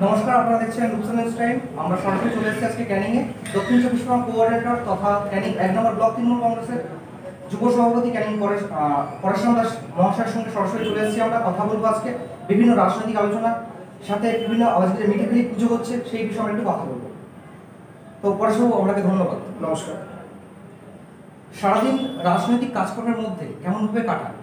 নমস্কার, আপনারা দেখছেন রূপসা নিউজ টাইম। আমরা সরাসরি চলে এসেছি আজকে ক্যানিংয়ে দক্ষিণ চব্বিশ পরগনা কোঅর্ডিনেটর তথা ক্যানিং 1 নম্বর ব্লক তৃণমূল কংগ্রেসের যুব সভাপতি ক্যানিং পরেশরাম দাস মহাশয়ের সঙ্গে সরাসরি চলে এসেছি। আমরা কথা বলবো আজকে বিভিন্ন রাজনৈতিক আলোচনার সাথে বিভিন্ন আজকে মিটিংয়ে পুজো হচ্ছে সেই বিষয়ে আমরা একটু কথা বলবো। তো পরেশবাবু, আপনাকে ধন্যবাদ। নমস্কার। সারাদিন রাজনৈতিক কাজকর্মের মধ্যে কেমনভাবে কাটান?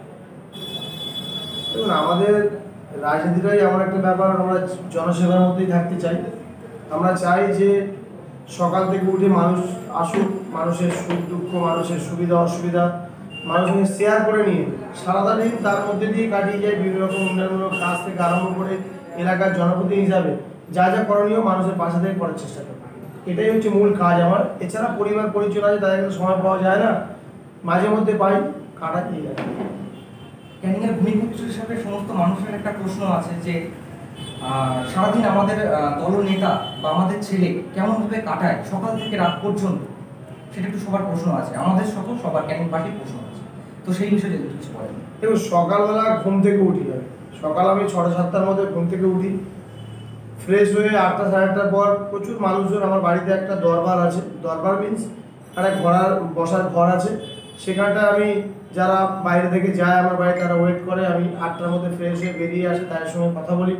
দেখুন, আমাদের রাজনীতিটাই এমন একটা ব্যাপার, আমরা জনসেবার মধ্যেই থাকতে চাই। আমরা চাই যে সকাল থেকে উঠে মানুষ আসুক, মানুষের সুখ দুঃখ, মানুষের সুবিধা অসুবিধা মানুষকে শেয়ার করে নিয়ে সারাটা দিন তার মধ্যে দিয়ে কাটিয়ে যায়। বিভিন্ন রকম উন্নয়নমূলক কাজ থেকে আরম্ভ করে এলাকার জনপ্রতিনিধি হিসাবে যা যা করণীয় মানুষের পাশে থেকে করার চেষ্টা করে, এটাই হচ্ছে মূল কাজ আমার। এছাড়া পরিবার পরিচয় আছে, তাদের কিন্তু সময় পাওয়া যায় না, মাঝে মধ্যে পাই, কাটা দিয়ে যায়। ক্যানিংয়ের ভূমিপুত্র হিসাবে সমস্ত মানুষের একটা প্রশ্ন আছে যে সারাদিন আমাদের দলনেতা বা আমাদের ছেলে কেমনভাবে কাটায় সকাল থেকে রাত পর্যন্ত, সেটা একটু সবার প্রশ্ন আছে, আমাদের সবার ক্যানিংবাসীর প্রশ্ন আছে। তো সেই বিষয়ে যদি কিছু বলেন। দেখুন, সকালবেলা ঘুম থেকে উঠি, সকাল আমি 6-7টার মধ্যে ঘুম থেকে উঠি, ফ্রেশ হয়ে 8টা সাড়ে 8টার পর প্রচুর মানুষজন, আমার বাড়িতে একটা দরবার আছে, দরবার মিন্স একটা বসার ঘর আছে, সেখানটা আমি যারা বাইরে থেকে যায় আমার বাড়ি তারা ওয়েট করে, আমি 8টার মধ্যে ফ্রেশ হয়ে বেরিয়ে আসে, তাদের সঙ্গে কথা বলি।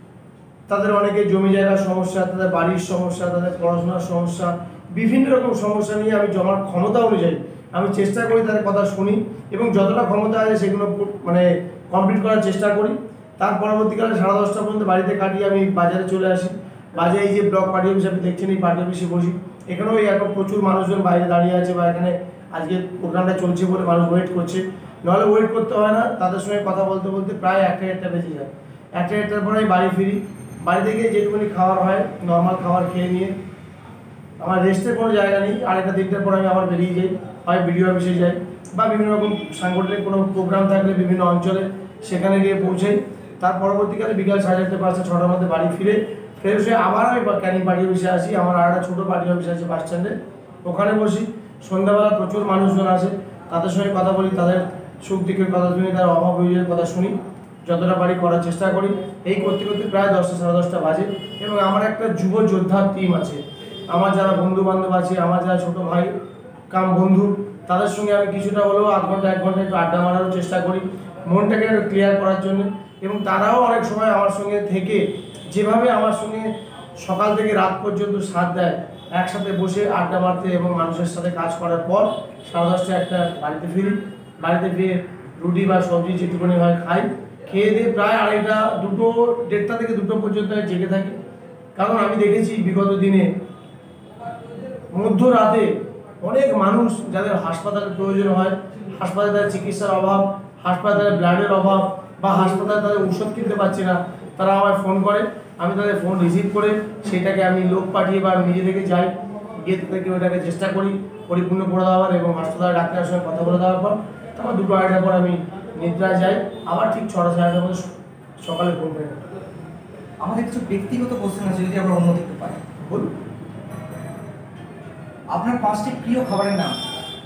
তাদের অনেকে জমি জায়গার সমস্যা, তাদের বাড়ির সমস্যা, তাদের পড়াশোনার সমস্যা, বিভিন্ন রকম সমস্যা নিয়ে আমি আমার ক্ষমতা অনুযায়ী আমি চেষ্টা করি তাদের কথা শুনি এবং যতটা ক্ষমতা আছে সেগুলো কমপ্লিট করার চেষ্টা করি। তার পরবর্তীকালে 10:30 পর্যন্ত বাড়িতে কাটিয়ে আমি বাজারে চলে আসি। বাজারে এই যে ব্লক পার্টি অফিস আপনি দেখছেন, এই পার্টি অফিসে বসি, এখানেও এখন প্রচুর মানুষজন বাইরে দাঁড়িয়ে আছে বা এখানে আজকে প্রোগ্রামটা চলছে বলে মানুষ ওয়েট করছে, নাহলে ওয়েট করতে হয় না। তাদের সঙ্গে কথা বলতে বলতে প্রায় 1টা বেজে যায়। 1টার পরে আমি বাড়ি ফিরি, বাড়িতে গিয়ে যেটুকুনি খাবার হয় নর্মাল খাবার খেয়ে নিয়ে আমার রেস্টের কোনো জায়গা নেই, 2:30-3টার পর আমি আবার বেরিয়ে যাই, হয় বিডিও অফিসে যাই বা বিভিন্ন রকম সাংগঠনিক কোনো প্রোগ্রাম থাকলে বিভিন্ন অঞ্চলে সেখানে গিয়ে পৌঁছাই। তার পরবর্তীকালে বিকাল 4:30, 5টা, 6টার মধ্যে বাড়ি ফিরে ফ্রেশ হয়ে আবার আমি ক্যানিং পার্টি অফিসে আসি। আমার আর একটা ছোটো পার্টি অফিস আছে বাস স্ট্যান্ডে, ওখানে বসি। সন্ধ্যাবেলা প্রচুর মানুষজন আসে, তাদের সঙ্গে কথা বলি, তাদের সুখ দুঃখের কথা শুনি, তাদের অভাব অভিযোগের কথা শুনি, যতটা পারি করার চেষ্টা করি। এই করতে করতে প্রায় 10টা সাড়ে 10টা বাজে। এবং আমার একটা যুব যোদ্ধার টিম আছে, আমার যারা বন্ধু বান্ধব আছে, আমার যারা ছোটো ভাই কাম বন্ধু, তাদের সঙ্গে আমি কিছুটা হলেও 1 ঘন্টা একটু আড্ডা মারারও চেষ্টা করি মনটাকে ক্লিয়ার করার জন্য। এবং তারাও অনেক সময় আমার সঙ্গে থেকে যেভাবে আমার সঙ্গে সকাল থেকে রাত পর্যন্ত সাথ দেয়, একসাথে বসে আড্ডা মারতে এবং মানুষের সাথে কাজ করার পর 10:30 একটা বাড়িতে ফিরি। বাড়িতে ফিরে রুটি বা সবজি যেটুকুনি হয় খাই, খেয়ে দিয়ে প্রায় 2:30, 1:30 থেকে 2টো পর্যন্ত জেগে থাকি। কারণ আমি দেখেছি বিগত দিনে মধ্যরাতে অনেক মানুষ যাদের হাসপাতালের প্রয়োজন হয়, হাসপাতালে তাদের চিকিৎসার অভাব, হাসপাতালে ব্লাডের অভাব বা হাসপাতালে তাদের ওষুধ কিনতে পারছে না, তারা আমায় ফোন করে, আমি তাদের ফোন রিসিভ করে সেটাকে আমি লোক পাঠিয়ে বা আমি নিজে থেকে যাই, গিয়ে তাদেরকে ওটাকে চেষ্টা করি পরিপূর্ণ করে দেওয়ার এবং হাসপাতালে ডাক্তারের সঙ্গে কথা বলে দেওয়ার পর তারপর 2-2:30 পর আমি নিদ্রায় যাই, আবার ঠিক 6টা সাড়ে 6টার মধ্যে সকালে ঘুম পেয়ে। আমাদের কিছু ব্যক্তিগত কোশ্চেন আছে, যদি আমরা অনুমতি একটু পাই। বলুন। আপনার 5টি প্রিয় খাবারের নাম?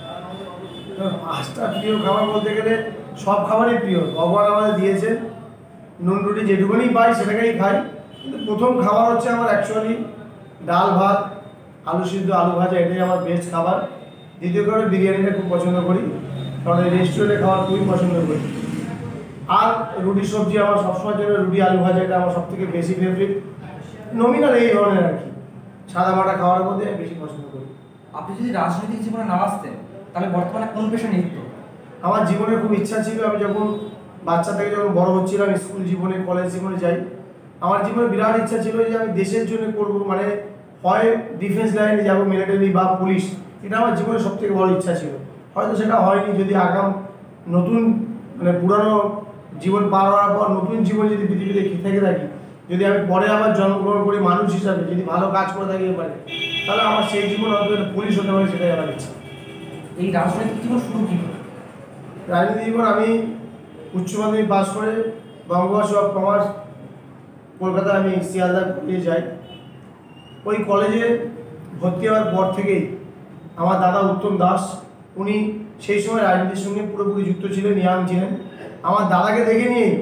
5টা প্রিয় খাবার বলতে গেলে সব খাবারই প্রিয়, ভগবান আমাদের দিয়েছে, নুন রুটি যেটুকুনি পাই সেটাকেই খাই। কিন্তু প্রথম খাবার হচ্ছে আমার অ্যাকচুয়ালি ডাল ভাত, আলু সিদ্ধ, আলু ভাজা, এটাই আমার বেস্ট খাবার। দ্বিতীয় করে বিরিয়ানিটা খুব পছন্দ করি, কারণ রেস্টুরেন্টে খাবার খুবই পছন্দ করি। আর রুটি সবজি আমার সবসময় জন্য রুটি আলু ভাজা, এটা আমার সবথেকে বেশি ফেভারিট। নমিনাল এই ধরনের আর কি, সাদা মাটা খাওয়ার মধ্যে আমি বেশি পছন্দ করি। আপনি যদি রাজনৈতিক জীবনে না আসতেন তাহলে বর্তমানে কোন পেশা নিযুক্ত? আমার জীবনে খুব ইচ্ছা ছিল, আমি যখন বাচ্চা থেকে যখন বড় হচ্ছিলাম, স্কুল জীবনে কলেজ জীবনে যাই, আমার জীবনে বিরাট ইচ্ছা ছিল যে আমি দেশের জন্য করব, হয় ডিফেন্স লাইনে যাবো, মিলিটারি বা পুলিশ, এটা আমার জীবনের সবথেকে বড় ইচ্ছা ছিল। হয়তো সেটা হয়নি, যদি আগাম নতুন পুরানো জীবন পার হওয়ার পর নতুন জীবন যদি পৃথিবীতে থেকে থাকি, যদি আমি পরে আবার জন্মগ্রহণ করি মানুষ হিসাবে, যদি ভালো কাজ করে থাকি পারে, তাহলে আমার সেই জীবন অন্তত পুলিশ হতে পারে, সেটাই আমার ইচ্ছা। এই রাজনৈতিক জীবন শুরু কী? রাজনীতি জীবন আমি উচ্চ মাধ্যমিক পাস করে বঙ্গবন্ধু অফ কমার্স কলকাতায় আমি শিয়ালদা কলেজে যাই। ওই কলেজে ভর্তি হওয়ার পর থেকেই আমার দাদা উত্তম দাস, উনি সেই সময় রাজনীতির সঙ্গে পুরোপুরি যুক্ত ছিলেন, ইয়াং ছিলেন। আমার দাদাকে দেখে নিয়েই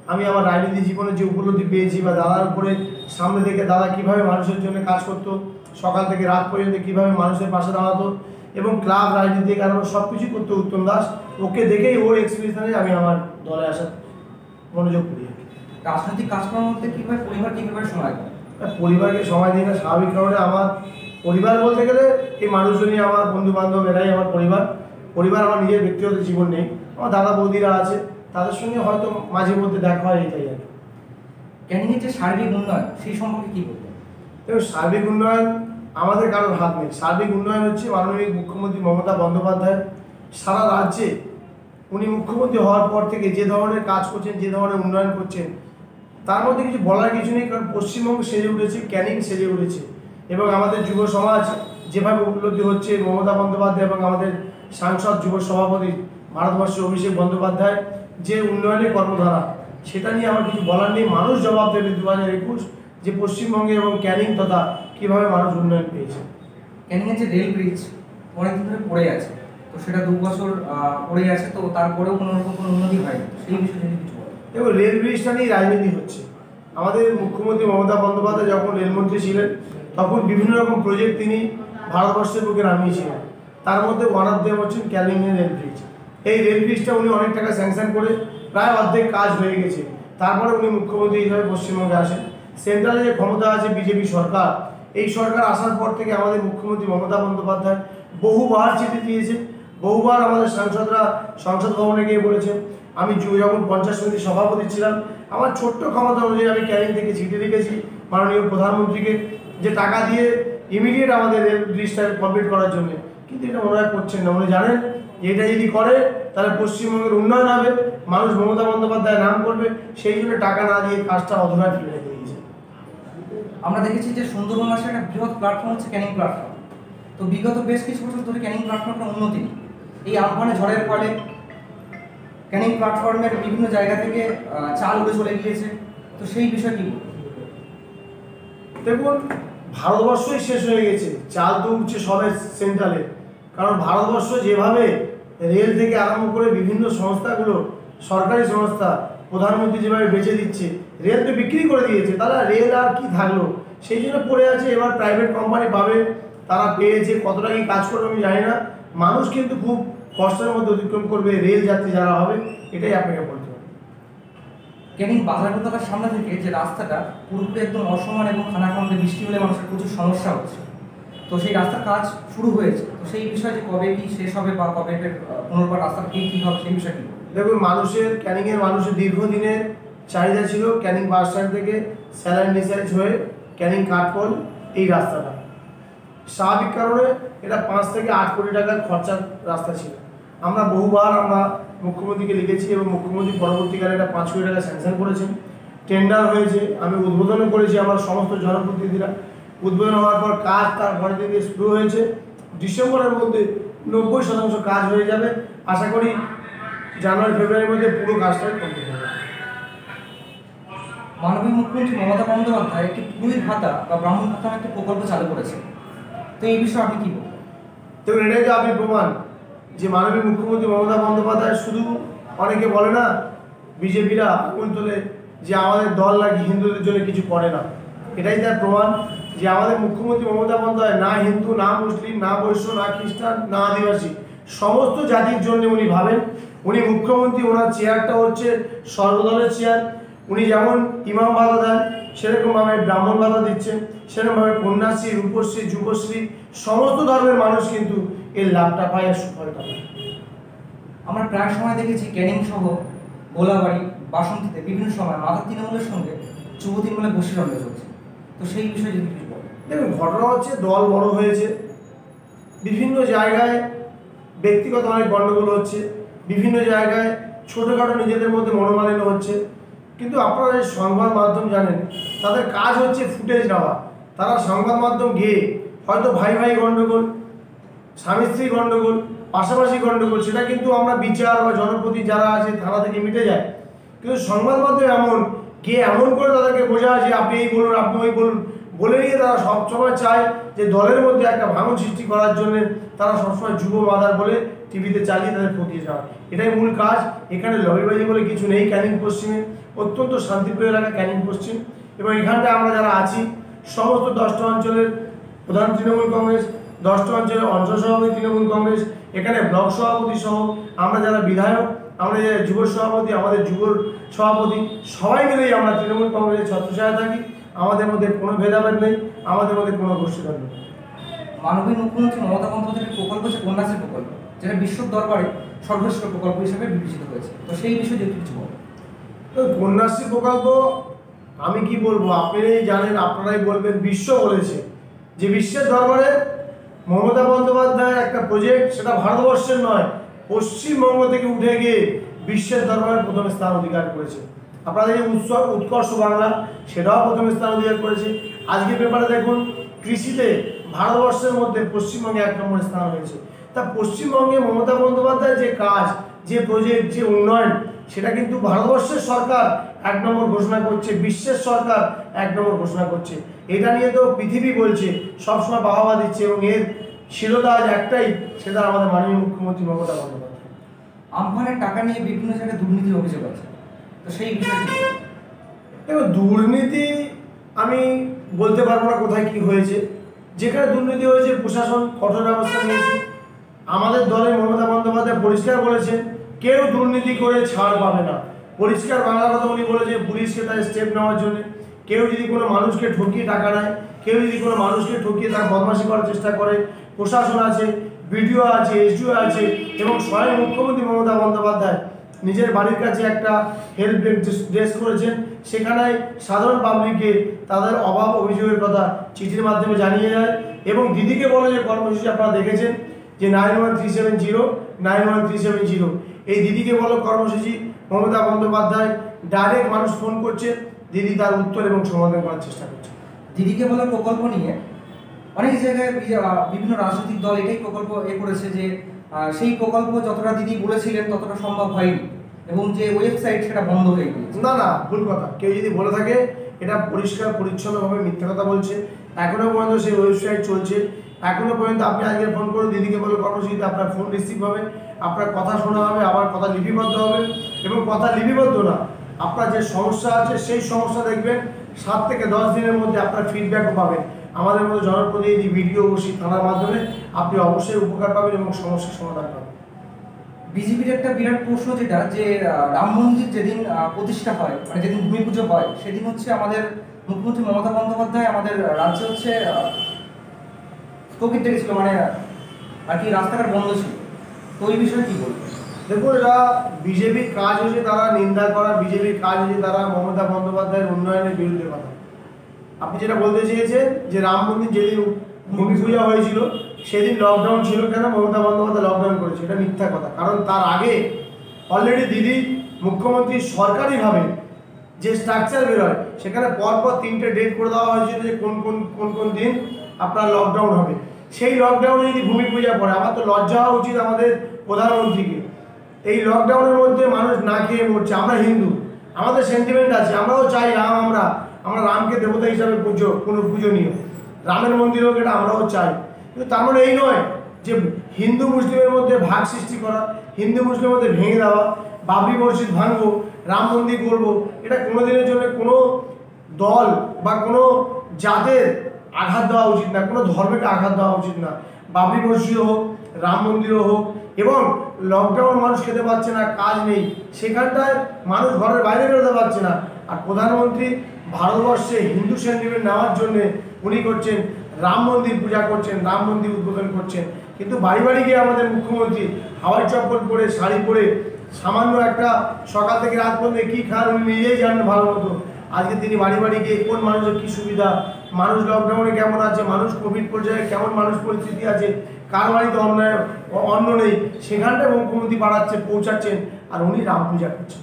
আমি আমার রাজনীতি জীবনে যে উপলব্ধি পেয়েছি বা দাদার উপরে সামনে থেকে দাদা কীভাবে মানুষের জন্য কাজ করতো, সকাল থেকে রাত পর্যন্ত কীভাবে মানুষের পাশে দাঁড়াতো এবং ক্লাব রাজনীতি কারণ সব কিছু করতো উত্তম দাস। ওকে দেখেই ওর এক্সপিরিয়েন্স আমি আমার দলে আসার মনোযোগ করি। রাজনৈতিক কাজকর্মের মধ্যে কীভাবে পরিবার কীভাবে সময় দেয়? পরিবারকে সময় দিই না স্বাভাবিক কারণে। আমার পরিবার বলতে গেলে এই মানুষজনই আমার বন্ধু বান্ধব, এরাই আমার পরিবার। পরিবার আমার নিজের ব্যক্তিগত জীবন নেই, আমার দাদা বৌদিরা আছে, তাদের সঙ্গে হয়তো মাঝে মধ্যে দেখা হয়, এটাই আর কি। ক্যানিংয়ের যে সার্বিক উন্নয়ন সেই সম্পর্কে কী বলবেন? দেখুন, সার্বিক উন্নয়ন আমাদের কারোর হাত নেই। সার্বিক উন্নয়ন হচ্ছে মাননীয় মুখ্যমন্ত্রী মমতা বন্দ্যোপাধ্যায়। সারা রাজ্যে উনি মুখ্যমন্ত্রী হওয়ার পর থেকে যে ধরনের কাজ করছেন, যে ধরনের উন্নয়ন করছেন, তার মধ্যে কিছু বলার কিছু নেই। কারণ পশ্চিমবঙ্গ সেজে উঠেছে, ক্যানিং সেজে উঠেছে এবং আমাদের যুব সমাজ যেভাবে উপলব্ধি হচ্ছে মমতা বন্দ্যোপাধ্যায় এবং আমাদের সাংসদ যুব সভাপতি ভারতবর্ষের অভিষেক বন্দ্যোপাধ্যায় যে উন্নয়নের কর্মধারা, সেটা নিয়ে আমার কিছু বলার নেই। মানুষ জবাব দেবে 2021 যে পশ্চিমবঙ্গে এবং ক্যানিং তথা কীভাবে মানুষ উন্নয়ন পেয়েছে। ক্যানিংয়ের যে রেল ব্রিজ অনেকদিন ধরে পড়ে আছে, তো সেটা 2 বছর পড়ে আছে, তো তারপরেও কোনো রকম কোনো উন্নতি হয়নি, সেই বিষয়ে যদি কিছু বলেন। এবং রেল ব্রিজটা নিয়ে রাজনীতি হচ্ছে। আমাদের মুখ্যমন্ত্রী মমতা বন্দ্যোপাধ্যায় যখন রেলমন্ত্রী ছিলেন তখন বিভিন্ন রকম প্রজেক্ট তিনি ভারতবর্ষের বুকে নামিয়েছিলেন। তার মধ্যে ওয়ান অফ দেম হচ্ছেন ক্যানিংয়ের রেল ব্রিজ। এই রেল ব্রিজটা উনি অনেক টাকা স্যাংশন করে প্রায় অর্ধেক কাজ হয়ে গেছে। তারপরে উনি মুখ্যমন্ত্রী হিসাবে পশ্চিমবঙ্গে আসেন। সেন্ট্রালে যে ক্ষমতা আছে বিজেপি সরকার, এই সরকার আসার পর থেকে আমাদের মুখ্যমন্ত্রী মমতা বন্দ্যোপাধ্যায় বহুবার চিঠি দিয়েছে, বহুবার আমাদের সাংসদরা সংসদ ভবনে গিয়ে বলেছেন। আমি যখন পঞ্চায়েত সমিতির সভাপতি ছিলাম, আমার ছোট্ট ক্ষমতা অনুযায়ী আমি ক্যানিং থেকে চিঠি লিখেছি মাননীয় প্রধানমন্ত্রীকে যে টাকা দিয়ে ইমিডিয়েট আমাদের রেল ব্রিজটা কমপ্লিট করার জন্য। কিন্তু এটা ওনারা করছেন না। উনি জানেন যে এটা যদি করে তাহলে পশ্চিমবঙ্গের উন্নয়ন হবে, মানুষ মমতা বন্দ্যোপাধ্যায় নাম করবে, সেই জন্য টাকা না দিয়ে কাজটা অধরায় ফেলে রেখে দিয়েছে। আমরা দেখেছি যে সুন্দরবন মাসের একটা বৃহৎ প্ল্যাটফর্ম হচ্ছে ক্যানিং প্ল্যাটফর্ম। তো বিগত বেশ কিছু বছর ধরে ক্যানিং প্ল্যাটফর্মের উন্নতি নেই। এই আমফানে ঝড়ের ফলে ক্যানিং প্ল্যাটফর্মের বিভিন্ন জায়গা থেকে চাল উড়ে চলে গিয়েছে, তো সেই বিষয়ে কি বলবেন? দেখুন, ভারতবর্ষই শেষ হয়ে গেছে, চাল তো উঠছে সবে সেন্ট্রালে। কারণ ভারতবর্ষ যেভাবে রেল থেকে আরম্ভ করে বিভিন্ন সংস্থাগুলো, সরকারি সংস্থা, প্রধানমন্ত্রী যেভাবে বেচে দিচ্ছে, রেল তো বিক্রি করে দিয়েছে, তারা রেল আর কি থাকলো, সেই জন্য পড়ে আছে। এবার প্রাইভেট কোম্পানি পাবে, তারা পেয়েছে, কতটা কি কাজ করবে আমি জানি না। মানুষ কিন্তু খুব কষ্টের মধ্যে অতিক্রম করবে রেল যাত্রী যারা হবে, এটাই আপনাকে বলতে হবে। ক্যানিং বাজার কলকাতার সামনে থেকে যে রাস্তাটা পুরোপুরি একদম অসমান এবং খানাখন্দে বৃষ্টি হলে মানুষের প্রচুর সমস্যা হচ্ছে, তো সেই রাস্তার কাজ শুরু হয়েছে, তো সেই বিষয়ে যে কবে কি শেষ হবে বা কবে পুনর্বার রাস্তার কি হবে সেই বিষয়ে কি? দেখুন, ক্যানিংয়ের মানুষের দীর্ঘদিনের চাহিদা ছিল ক্যানিং বাস স্ট্যান্ড থেকে স্যালাইন ডিসাইজ হয়ে ক্যানিং কাঠপোল এই রাস্তাটা। স্বাভাবিক কারণে এটা 5 থেকে 8 কোটি টাকার খরচার রাস্তা ছিল। আমরা বহুবার মুখ্যমন্ত্রীকে লিখেছি এবং মুখ্যমন্ত্রী পরবর্তীকালে এটা 5 কোটি টাকা স্যাংশন করেছেন। টেন্ডার হয়েছে, আমি উদ্বোধনও করেছি, আমার সমস্ত জনপ্রতিনিধিরা। উদ্বোধন হওয়ার পর কাজ তার ঘরে থেকে শুরু হয়েছে। ডিসেম্বরের মধ্যে 90% কাজ হয়ে যাবে। আশা করি জানুয়ারি ফেব্রুয়ারির মধ্যে পুরো কাজটাই কমপ্লিট হবে। মাননীয় মুখ্যমন্ত্রী মমতা বন্দ্যোপাধ্যায় একটি পুরোহিত ভাতা বা ব্রাহ্মণ ভাতা একটি প্রকল্প চালু করেছে, তো এই বিষয়ে আপনি কি বলবেন? দেখুন, এটাই তো আপনি প্রমাণ যে মাননীয় মুখ্যমন্ত্রী মমতা বন্দ্যোপাধ্যায় শুধু, অনেকে বলে না বিজেপিরা আঙুল তোলে যে আমাদের দল নাকি হিন্দুদের জন্য কিছু করে না। এটাই তার প্রমাণ যে আমাদের মুখ্যমন্ত্রী মমতা বন্দ্যোপাধ্যায় না হিন্দু, না মুসলিম, না বৈশ্য, না খ্রিস্টান, না আদিবাসী, সমস্ত জাতির জন্য উনি ভাবেন। উনি মুখ্যমন্ত্রী, ওনার চেয়ারটা হচ্ছে সর্বদলের চেয়ার। উনি যেমন ইমাম ভাতা দেন, সেরকমভাবে ব্রাহ্মণ ভাতা দিচ্ছেন, সেরকমভাবে কন্যাশ্রী, রূপশ্রী, যুবশ্রী, সমস্ত ধর্মের মানুষ কিন্তু এর লাভটা পায় আর সুফলটা পায়। আমরা প্রায় সময় দেখেছি ক্যানিং সহ গোলাবাড়ি, বাসন্তীতে বিভিন্ন সময় মাথা তৃণমূলের সঙ্গে যুব তৃণমূলে বসে রন্ধ চলছে, তো সেই বিষয়ে যদি কিছু বলেন। দেখুন, ঘটনা হচ্ছে দল বড় হয়েছে, বিভিন্ন জায়গায় ব্যক্তিগত অনেক গণ্ডগোল হচ্ছে, বিভিন্ন জায়গায় ছোটোখাটো নিজেদের মধ্যে মনোমালিন্য হচ্ছে। কিন্তু আপনারা এই সংবাদ মাধ্যম জানেন, তাদের কাজ হচ্ছে ফুটেজ নেওয়া। তারা সংবাদ মাধ্যম গিয়ে হয়তো ভাই ভাই গণ্ডগোল, স্বামী স্ত্রী গণ্ডগোল, পাশাপাশি গণ্ডগোল, সেটা কিন্তু আমরা বিচার বা জনপ্রতি যারা আছে থানা থেকে মিটে যায়। কিন্তু সংবাদ মাধ্যম এমন করে তাদেরকে বোঝা যে আপনি এই বলুন, আপনি ওই বলুন, বলে নিয়ে তারা সবসময় চায় যে দলের মধ্যে একটা ভাঙন সৃষ্টি করার জন্য তারা সবসময় যুব মাদার বলে টিভিতে চালিয়ে তাদের ফটিয়ে যাওয়া, এটাই মূল কাজ। এখানে লবিবাজি বলে কিছু নেই। ক্যানিং পশ্চিমে অত্যন্ত শান্তিপ্রিয় এলাকা ক্যানিং পশ্চিম, এবং এখানটায় আমরা যারা আছি সমস্ত 10টা অঞ্চলের প্রধান তৃণমূল কংগ্রেস, 10টা অঞ্চলের অঞ্চল সভাপতি তৃণমূল কংগ্রেস, এখানে ব্লক সভাপতি সহ আমরা যারা বিধায়ক, আমরা যারা যুব সভাপতি, আমাদের যুব সভাপতি, সবাই মিলেই আমরা তৃণমূল কংগ্রেসের ছত্রছায়া থাকি। আমাদের মধ্যে কোনো ভেদাভেদ নেই, আমাদের মধ্যে কোনো গোষ্ঠীদ্বন্দ্ব নেই। মাননীয় মুখ্যমন্ত্রী মমতা বন্দ্যোপাধ্যায়ের প্রকল্প হচ্ছে কন্যাশ্রী প্রকল্প, যেটা বিশ্ব দরবারে সর্বশ্রেষ্ঠ প্রকল্প হিসেবে বিবেচিত হয়েছে। তো সেই বিষয়ে যদি কিছু বলেন। তো কন্যাশ্রী প্রকল্প আমি কি বলবো, আপনারাই জানেন, আপনারাই বলবেন, বিশ্ব বলেছে যে বিশ্বের দরবারে মমতা বন্দ্যোপাধ্যায়ের একটা প্রজেক্ট, সেটা ভারতবর্ষের নয়, পশ্চিমবঙ্গ থেকে উঠে গিয়ে বিশ্বের দরবারে প্রথম স্থান অধিকার করেছে। আপনাদের যে উৎকর্ষ বাংলা, সেটাও প্রথম স্থান অধিকার করেছে। আজকে পেপারে দেখুন, কৃষিতে ভারতবর্ষের মধ্যে পশ্চিমবঙ্গে 1 নম্বর স্থান হয়েছে। তা পশ্চিমবঙ্গে মমতা বন্দ্যোপাধ্যায়ের যে কাজ, যে প্রজেক্ট, যে উন্নয়ন, সেটা কিন্তু ভারতবর্ষের সরকার 1 নম্বর ঘোষণা করছে, বিশ্বের সরকার 1 নম্বর ঘোষণা করছে। এটা নিয়ে তো পৃথিবী বলছে, সবসময় বাহবা দিচ্ছে, এবং এর শিরোধা আজ একটাই, সেটা আমাদের মাননীয় মুখ্যমন্ত্রী মমতা বন্দ্যোপাধ্যায়। আমফানের টাকা নিয়ে বিভিন্ন জায়গায় দুর্নীতির অভিযোগ আছে, তো সেই বিষয়ে কি বলবেন? দেখো, দুর্নীতি আমি বলতে পারবো না কোথায় কি হয়েছে। যেখানে দুর্নীতি হয়েছে প্রশাসন কঠোর ব্যবস্থা নিয়েছে। আমাদের দলে মমতা বন্দ্যোপাধ্যায় পরিষ্কার বলেছেন, কেউ দুর্নীতি করে ছাড় পাবে না। পরিষ্কার বাংলা কথা উনি বলেছে পুলিশকে তার স্টেপ নেওয়ার জন্য। কেউ যদি কোনো মানুষকে ঠকিয়ে টাকা নেয়, কেউ যদি কোনো মানুষকে ঠকিয়ে তার বদমাশি করার চেষ্টা করে, প্রশাসন আছে, বিডিও আছে, এসডিও আছে, এবং স্বয়ং মুখ্যমন্ত্রী মমতা বন্দ্যোপাধ্যায় নিজের বাড়ির কাছে একটা হেল্প ডেস্ক করেছেন। সেখানে সাধারণ পাবলিককে তাদের অভাব অভিযোগের কথা চিঠির মাধ্যমে জানিয়ে যায়। এবং দিদিকে বলে যে কর্মসূচি আপনারা দেখেছেন, যে 91370 91370, এই দিদিকে বলো কর্মসূচি মমতা বন্দ্যোপাধ্যায় ডাইরেক্ট মানুষ ফোন করছে, দিদি তার উত্তর এবং সমাধান করার চেষ্টা করছে। দিদিকে বলা প্রকল্প নিয়ে অনেক জায়গায় বিভিন্ন রাজনৈতিক দল এটাই প্রকল্প করেছে যে সেই প্রকল্প যতটা দিদি বলেছিলেন ততটা সম্ভব হয়নি, এবং যে ওয়েবসাইট সেটা বন্ধ হয়ে গিয়েছে। না না, ভুল কথা। কেউ যদি বলে থাকে, এটা পরিষ্কার পরিচ্ছন্নভাবে মিথ্যা কথা বলছে। এখনো পর্যন্ত সেই ওয়েবসাইট চলছে। এখনো পর্যন্ত আপনি আজকে ফোন করুন, দিদিকে বলে কর্মসূচিতে আপনার ফোন রিসিভ হবে, আপনার কথা শোনা হবে, আবার কথা লিপিবদ্ধ হবে। এবং কথা লিপিবদ্ধ না, আপনার যে সমস্যা আছে সেই সমস্যা দেখবেন 7 থেকে 10 দিনের মধ্যে আপনার ফিডব্যাকও পাবেন। আমাদের মধ্যে জনপ্রতিনিধি, ভিডিও, ওসি, থানার মাধ্যমে আপনি অবশ্যই উপকার পাবেন এবং সমস্যার সমাধান পাবেন। বিজেপির একটা বিরাট প্রশ্ন যেটা, যে রাম মন্দির যেদিন প্রতিষ্ঠা হয়, মানে যেদিন ভূমি পুজো হয়, সেদিন হচ্ছে আমাদের মুখ্যমন্ত্রী মমতা বন্দ্যোপাধ্যায় আমাদের রাজ্যে হচ্ছে স্থগিত রেখেছিল, মানে আর কি রাস্তাঘাট বন্ধ ছিল। তো এই বিষয়ে কি বলবো? দেখুন, এটা বিজেপির কাজ হচ্ছে তারা নিন্দা করা, বিজেপির কাজ হচ্ছে তারা মমতা বন্দ্যোপাধ্যায়ের উন্নয়নের বিরুদ্ধে কথা। আপনি যেটা বলতে চেয়েছেন যে রাম মন্দির যেদিন ভূমি পূজা হয়েছিল সেদিন লকডাউন ছিল, কেন মমতা বন্দ্যোপাধ্যায় লকডাউন করেছে, এটা মিথ্যা কথা। কারণ তার আগে অলরেডি দিদি মুখ্যমন্ত্রী সরকারিভাবে যে স্ট্রাকচার বেরোয়, সেখানে পরপর 3টে ডেট করে দেওয়া হয়েছিল যে কোন কোন কোন কোন দিন আপনার লকডাউন হবে। সেই লকডাউনে যদি ভূমি পূজা পড়ে, আমার তো লজ্জা হওয়া উচিত আমাদের প্রধানমন্ত্রীকে। এই লকডাউনের মধ্যে মানুষ না খেয়ে মরছে। আমরা হিন্দু, আমাদের সেন্টিমেন্ট আছে, আমরাও চাই রাম, আমরা রামকে দেবতা হিসাবে পূজনীয়, রামের মন্দির হোক, এটা আমরাও চাই। কিন্তু তার মানে এই নয় যে হিন্দু মুসলিমের মধ্যে ভাগ সৃষ্টি করা, হিন্দু মুসলিমের মধ্যে ভেঙে দেওয়া, বাবরি মসজিদ ভাঙবো, রাম মন্দির করবো, এটা কোনো দিনের জন্য কোনো দল বা কোনো জাতের আঘাত দেওয়া উচিত না, কোনো ধর্মকে আঘাত দেওয়া উচিত না। বাবরি মসজিদ হোক, রাম মন্দিরও হোক, এবং লকডাউন মানুষ খেতে পাচ্ছে না, কাজ নেই, সেখানটায় মানুষ ঘরের বাইরে বেরোতে পারছে না। আর প্রধানমন্ত্রী ভারতবর্ষে হিন্দু সেন্টিমেন্ট নেওয়ার জন্যে উনি করছেন রাম মন্দির পূজা করছেন, রাম মন্দির উদ্বোধন করছেন। কিন্তু বাড়ি বাড়ি গিয়ে আমাদের মুখ্যমন্ত্রী হাওয়াই চপ্পল পরে, শাড়ি পরে, সামান্য একটা সকাল থেকে রাত পর্যন্ত কী খান উনি নিজেই জানেন ভালো মতো। আজকে তিনি বাড়ি বাড়ি গিয়ে কোন মানুষের কী সুবিধা, মানুষ লকডাউনে কেমন আছে, মানুষ কোভিড পর্যায়ে কেমন মানুষ পরিস্থিতি আছে, কার বাড়িতে অন্ন নেই, সেখানটায় মুখ্যমন্ত্রী পৌঁছাচ্ছেন, আর উনি রাম পূজা করছেন।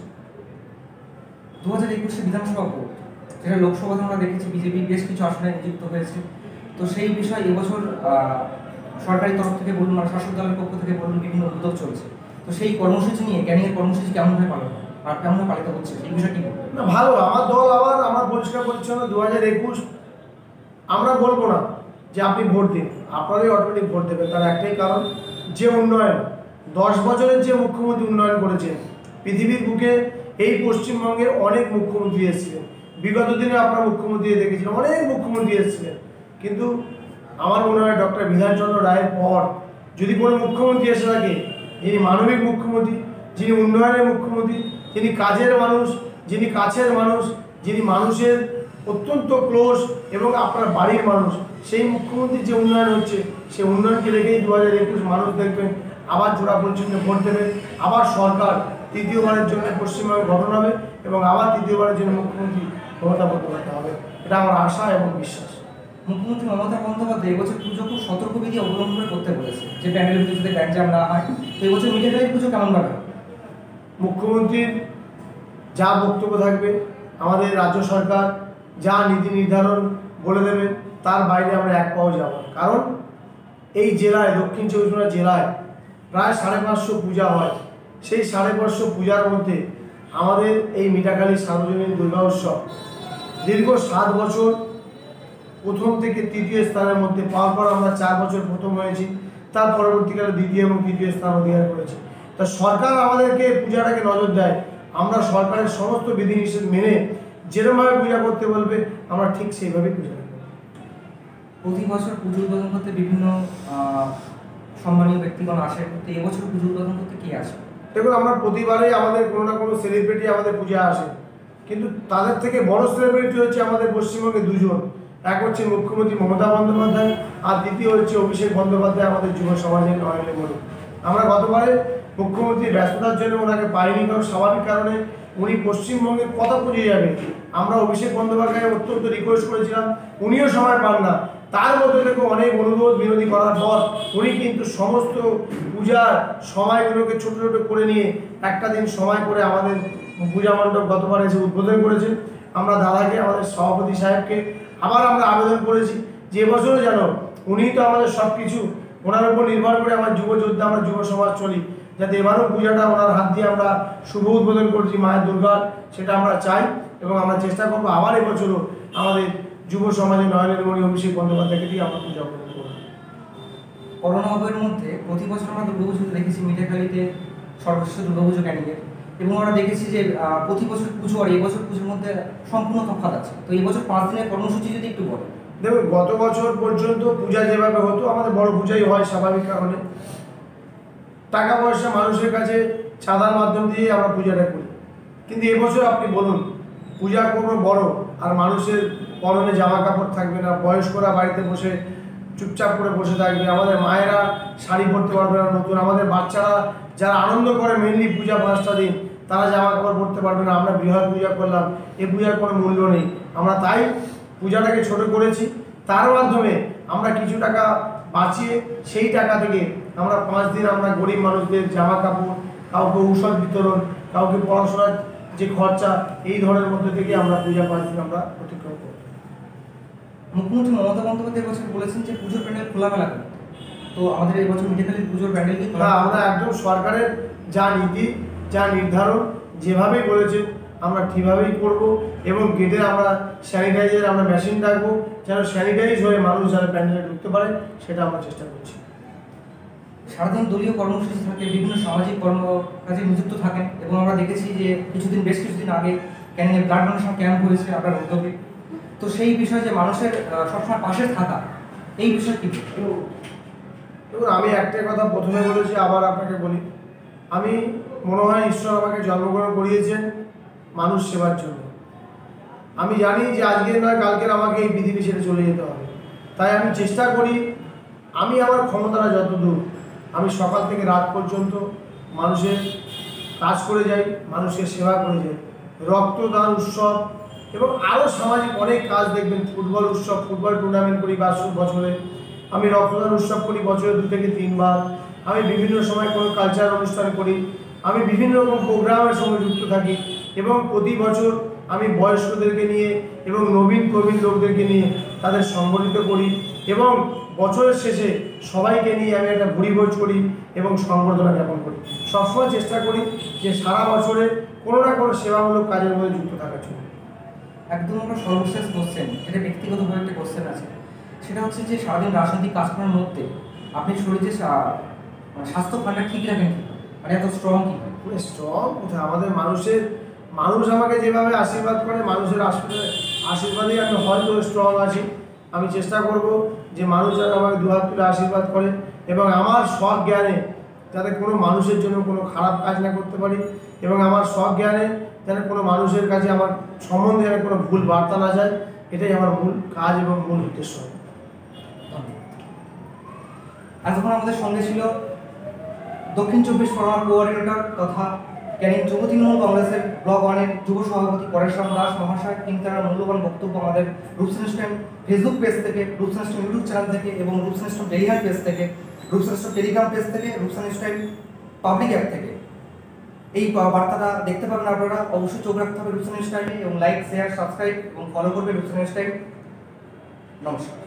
2021 বিধানসভা ভোট, যেটা লোকসভাতে আমরা দেখেছি বিজেপি বেশ কিছু আসনে নিযুক্ত হয়েছে। তো সেই বিষয়ে এবছর সরকারি তরফ থেকে বলুন, মানে শাসক দলের পক্ষ থেকে বলুন, বিভিন্ন উদ্যোগ চলছে। তো সেই কর্মসূচি নিয়ে ক্যানিংয়ের কর্মসূচি কেমনভাবে পালন হয় আর কেমনভাবে পালিত হচ্ছে, এই বিষয়ে কি বলবেন? না, ভালো। আমার দল আমার পরিষ্কার পরিচ্ছন্ন 2021। আমরা বলবো না যে আপনি ভোট দিন, আপনারাই অটোমেটিক ভোট দেবেন। তার একটাই কারণ, যে উন্নয়ন 10 বছরের যে মুখ্যমন্ত্রী উন্নয়ন করেছেন, পৃথিবীর বুকে এই পশ্চিমবঙ্গের অনেক মুখ্যমন্ত্রী এসেছিলেন, বিগত দিনে আপনারা মুখ্যমন্ত্রী দেখেছিলেন, অনেক মুখ্যমন্ত্রী এসেছিলেন, কিন্তু আমার মনে হয় ডক্টর বিধানচন্দ্র রায়ের পর যদি কোনো মুখ্যমন্ত্রী এসে থাকে, যিনি মানবিক মুখ্যমন্ত্রী, যিনি উন্নয়নের মুখ্যমন্ত্রী, যিনি কাজের মানুষ, যিনি কাছের মানুষ, যিনি মানুষের অত্যন্ত ক্লোজ এবং আপনার বাড়ির মানুষ, সেই মুখ্যমন্ত্রীর যে উন্নয়ন হচ্ছে, সেই উন্নয়নকে রেখেই 2021 মানুষ দেখবেন আবার জোড়া পর্যন্ত ভোট দেবে, আবার সরকার তৃতীয়বারের জন্য পশ্চিমবঙ্গে গঠন হবে এবং আবার তৃতীয়বারের জন্য মুখ্যমন্ত্রী মমতা বন্দ্যোপাধ্যায় হবে। এটা আমার আশা এবং বিশ্বাস। মুখ্যমন্ত্রী মমতা বন্দ্যোপাধ্যায় এবছর পুজো খুব সতর্কবিধি অবলম্বন করে করতে বলেছে, যে প্যান্ডেলের ভিতরে যাতে গ্যাঞ্জাম না হয়। তো এবছর মিঠাইখালির পুজো কেমনভাবে হবে? মুখ্যমন্ত্রীর যা বক্তব্য থাকবে, আমাদের রাজ্য সরকার যা নীতি নির্ধারণ বলে দেবে, তার বাইরে আমরা এক পাও যাব না। কারণ এই জেলায়, দক্ষিণ 24 পরগনা জেলায় প্রায় 550 পূজা হয়। সেই 550 পূজার মধ্যে আমাদের এই মিঠাখালী সার্বজনীন দুর্গা উৎসব দীর্ঘ 7 বছর প্রথম থেকে তৃতীয় স্থানের মধ্যে পাওয়ার পর আমরা 4 বছর প্রথম হয়েছি, তার পরবর্তীকালে দ্বিতীয় এবং তৃতীয় স্থান অধিকার করেছি। তা সরকার আমাদেরকে পূজাটাকে নজর দেয়, আমরা সরকারের সমস্ত বিধিনিষেধ মেনে যেরকমভাবে পূজা করতে বলবে আমরা ঠিক সেইভাবেই পূজা করব। প্রতি বছর পুজো উদ্বোধন করতে বিভিন্ন সম্মানীয় ব্যক্তিগণ আসেন, তো এবছর পুজো উদ্বোধন করতে কে আসে? দেখুন, আমরা প্রতিবারেই আমাদের কোনো না কোনো সেলিব্রিটি আমাদের পূজা আসে, কিন্তু তাদের থেকে বড় সেলিব্রিটি হচ্ছে আমাদের পশ্চিমবঙ্গে দুজন। এক হচ্ছে মুখ্যমন্ত্রী মমতা বন্দ্যোপাধ্যায়, আর দ্বিতীয় হচ্ছে অভিষেক বন্দ্যোপাধ্যায়, আমাদের যুব সমাজের নরেন্দ্র মোদী। আমরা গতবারে মুখ্যমন্ত্রী ব্যস্ততার জন্য ওনাকে পাইনি, কারণ স্বাভাবিক কারণে উনি পশ্চিমবঙ্গের কথা পুজো যাবে। আমরা অভিষেক বন্দ্যোপাধ্যায় অত্যন্ত রিকোয়েস্ট করেছিলাম, উনিও সময় পান না। তার মধ্যে থেকে অনেক অনুরোধ বিনতি করার পর উনি কিন্তু সমস্ত পূজার সময়গুলোকে ছোট ছোট করে নিয়ে একটা দিন সময় করে আমাদের পূজা মণ্ডপ গতবার এসে উদ্বোধন করেছেন। আমরা দাদাকে, আমাদের সভাপতি সাহেবকে আবার আমরা আবেদন করেছি যে এবছরও যেন, উনিই তো আমাদের সব কিছু, ওনার উপর নির্ভর করে আমার যুব যোদ্ধা, আমরা যুব সমাজ চলি, যাতে এবারও পূজাটা ওনার হাত দিয়ে আমরা শুভ উদ্বোধন করছি মায়ের দুর্গার, সেটা আমরা চাই এবং আমরা চেষ্টা করবো আবার এবছরও আমাদের যুব সমাজের নয়নের মণি অভিষেক বন্দ্যোপাধ্যায়কে দিয়ে আমরা পূজা উদ্বোধন করব। করোনা আবহের মধ্যে প্রতি বছর আমরা দুর্গাপুজোতে দেখেছি মিঠাখালীতে সর্বশ্রেষ্ঠ দুর্গাপুজো ক্যান্ডিডেট, এবং আমরা দেখেছি যে প্রতি বছর পুজো আর এবছর পুজোর মধ্যে সম্পূর্ণ তফাৎ আছে। তো এই বছর 5 দিনের কর্মসূচি যদি একটু বলেন। দেখুন, গত বছর পর্যন্ত পূজা যেভাবে হতো, আমাদের বড় পূজাই হয় স্বাভাবিক কারণে, টাকা পয়সা মানুষের কাছে চাঁদার মাধ্যম দিয়ে আমরা পূজাটা করি। কিন্তু এবছর আপনি বলুন, পূজা করবো বড় আর মানুষের পরনে জামা কাপড় থাকবে না, বয়স্করা বাড়িতে বসে চুপচাপ করে বসে থাকবে, আমাদের মায়েরা শাড়ি পরতে পারবে না নতুন, আমাদের বাচ্চারা যারা আনন্দ করে মেনলি পূজা 5টা দিন, তারা জামা কাপড় পরতে পারবে না। আমরা বৃহৎ পূজা করলাম, এই পূজার কোনো মূল্য নেই। আমরা তাই পূজাটাকে ছোট করেছি, তার মাধ্যমে আমরা কিছু টাকা বাঁচিয়ে সেই টাকা থেকে আমরা 5 দিন আমরা গরিব মানুষদের জামা কাপড়, কাউকে ঔষধ বিতরণ, কাউকে পড়াশোনার যে খরচা, এই ধরনের মধ্যে থেকে আমরা পূজা 5 দিন আমরা অতিক্রম করব। মুখ্যমন্ত্রী মমতা বন্দ্যোপাধ্যায় এবছর বলেছেন যে পুজোর প্যান্ডেল খোলামেলা করতে, তো আমাদের এবছর মিঠাখালীর পুজোর প্যান্ডেল কি খোলা? আমরা একদম সরকারের যা নীতি, যা নির্ধারণ যেভাবেই বলেছে আমরা ঠিকভাবেই করব এবং গেটে আমরা স্যানিটাইজার আমরা মেশিন রাখবো, যেন স্যানিটাইজ হয়ে মানুষ যারা প্যান্ডেলে ঢুকতে পারে, সেটা আমরা চেষ্টা করছি। সারাদিন দলীয় কর্মসূচি থাকে, বিভিন্ন সামাজিক কর্মকাজে নিযুক্ত থাকেন, এবং আমরা দেখেছি যে বেশ কিছুদিন আগে ক্যানিংয়ে ব্লাড ডোনেশন ক্যাম্প হয়েছে আপনার উদ্যোগে। তো সেই বিষয়ে যে মানুষের সবসময় পাশে থাকা, এই বিষয়ে কি? দেখুন, আমি একটাই কথা প্রথমে বলেছি, আবার আপনাকে বলি, আমি মনে হয় ঈশ্বর আমাকে জন্মগ্রহণ করিয়েছেন মানুষ সেবার জন্য। আমি জানি যে আজকের নয় কালকের আমাকে এই পৃথিবী ছেড়ে চলে যেতে হবে, তাই আমি চেষ্টা করি আমি আমার ক্ষমতাটা যতদূর, আমি সকাল থেকে রাত পর্যন্ত মানুষের কাজ করে যাই, মানুষের সেবা করে যাই, রক্তদান উৎসব এবং আরও সামাজিক অনেক কাজ দেখবেন। ফুটবল উৎসব, ফুটবল টুর্নামেন্ট করি বছরে, আমি রক্তদান উৎসব করি বছরে 2 থেকে 3 বার, আমি বিভিন্ন সময় কোনো কালচারাল অনুষ্ঠান করি, আমি বিভিন্ন রকম প্রোগ্রামের সঙ্গে যুক্ত থাকি এবং প্রতি বছর আমি বয়স্কদেরকে নিয়ে এবং নবীন প্রবীণ লোকদেরকে নিয়ে তাদের সংগঠিত করি এবং বছরের শেষে সবাইকে নিয়ে আমি একটা ভুরিভোজ করি এবং সংবর্ধনা জ্ঞাপন করি। সবসময় চেষ্টা করি যে সারা বছরে কোনো না কোনো সেবামূলক কাজের মধ্যে যুক্ত থাকার জন্য। একদম আমরা সর্বশেষ কোশ্চেন, এটা ব্যক্তিগতভাবে একটা কোশ্চেন আছে, সেটা হচ্ছে যে সারাদিন রাজনৈতিক কাজকর্মের মধ্যে আপনি শরীরে মানে স্বাস্থ্য ফান্ডা ঠিক রাখেন কি, মানে এত স্ট্রং কি? স্ট্রং কোথায়, আমাদের মানুষ আমাকে যেভাবে আশীর্বাদ করে, মানুষের আশীর্বাদেই আমি হয়তো স্ট্রং আছি। আমি চেষ্টা করব যে মানুষ যেন আমাকে দুহাত তুলে আশীর্বাদ করে এবং আমার সৎ জ্ঞানে যাতে কোনো মানুষের জন্য কোনো খারাপ কাজ না করতে পারি, এবং আমার সৎ জ্ঞানে যেন কোনো মানুষের কাছে আমার সম্বন্ধে যেন কোনো ভুল বার্তা না যায়, এটাই আমার মূল কাজ এবং মূল উদ্দেশ্য। এতক্ষণ আমাদের সঙ্গে ছিল দক্ষিণ চব্বিশ পরগনার কোঅর্ডিনেটর তথা ক্যানিং যুব তৃণমূল কংগ্রেসের ব্লক 1-এর যুব সভাপতি পরেশরাম দাস মহাশয়। তিনি তার মূল্যবান বক্তব্য আমাদের রূপসেন স্ট্রিম ফেসবুক পেজ থেকে, রূপসেন স্ট্রিম ইউটিউব চ্যানেল থেকে এবং রূপসেন স্ট্রিম টেলিগ্রাম পেজ থেকে, রূপসেন স্ট্রিম টেলিগ্রাম পেজ থেকে, রূপসেন স্ট্রিম পাবলিক অ্যাপ থেকে এই বার্তাটা দেখতে পাবেন আপনারা। অবশ্যই চোখ রাখতে হবে রূপসেন স্ট্রিমে এবং লাইক, শেয়ার, সাবস্ক্রাইব এবং ফলো করবে রূপসেন স্ট্রিম। নমস্কার।